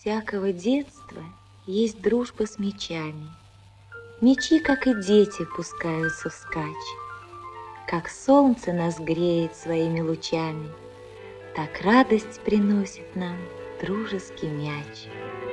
всякого детства есть дружба с мечами. Мечи, как и дети, пускаются вскачь. Как солнце нас греет своими лучами, так радость приносит нам дружеский мяч.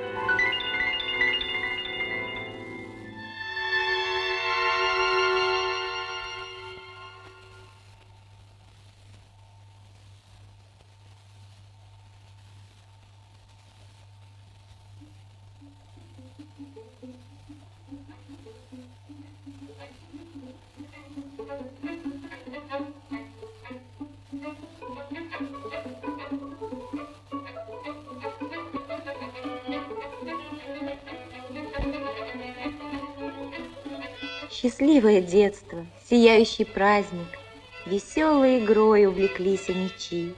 Счастливое детство, сияющий праздник, веселой игрой увлеклись мечи.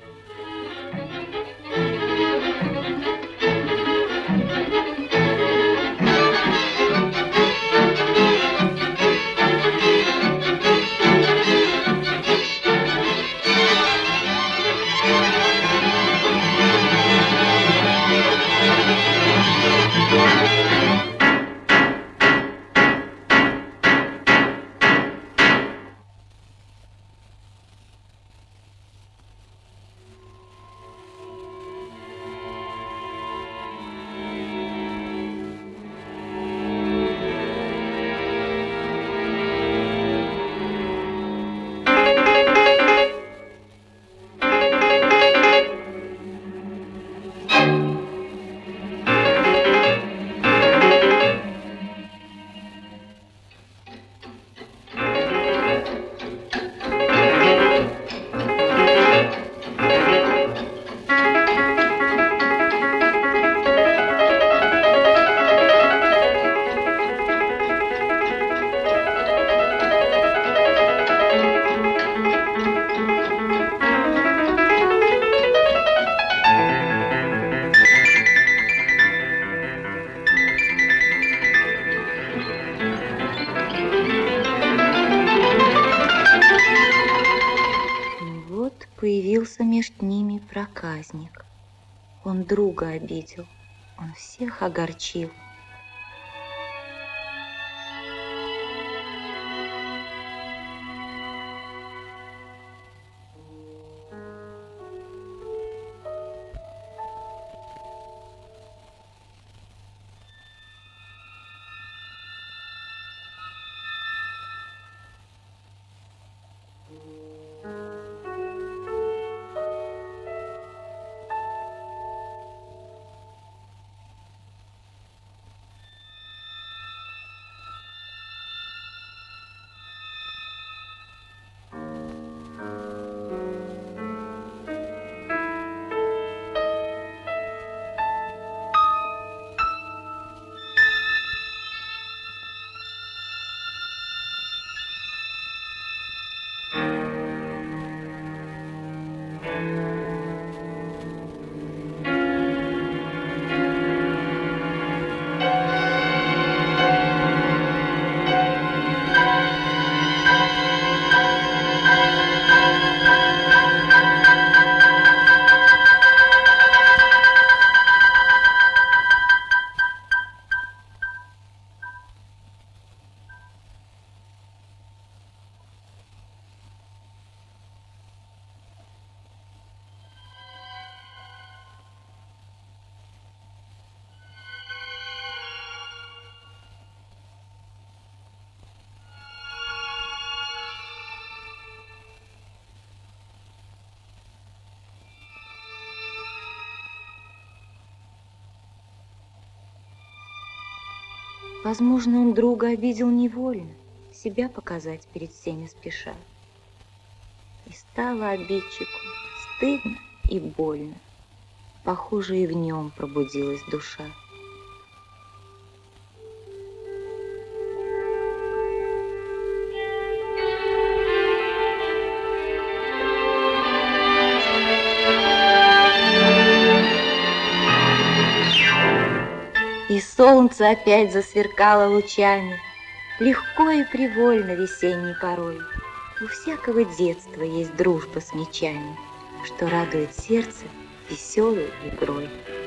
Появился между ними проказник. Он друга обидел, он всех огорчил. Возможно, он друга обидел невольно, себя показать перед всеми спеша. И стало обидчику стыдно и больно. Похоже, и в нем пробудилась душа. И солнце опять засверкало лучами, легко и привольно весенней порой. У всякого детства есть дружба с мечами, что радует сердце веселой игрой.